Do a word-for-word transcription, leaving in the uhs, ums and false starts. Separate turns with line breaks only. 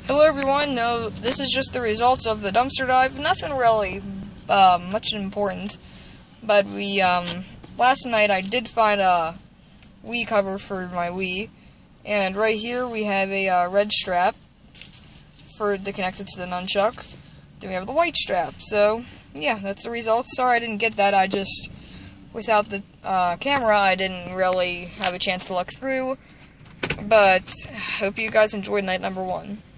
Hello everyone, no, this is just the results of the dumpster dive, nothing really uh, much important, but we, um, last night I did find a Wii cover for my Wii, and right here we have a uh, red strap for to connect it to the nunchuck, then we have the white strap, so, yeah, that's the results. Sorry I didn't get that, I just, without the uh, camera, I didn't really have a chance to look through, but hope you guys enjoyed night number one.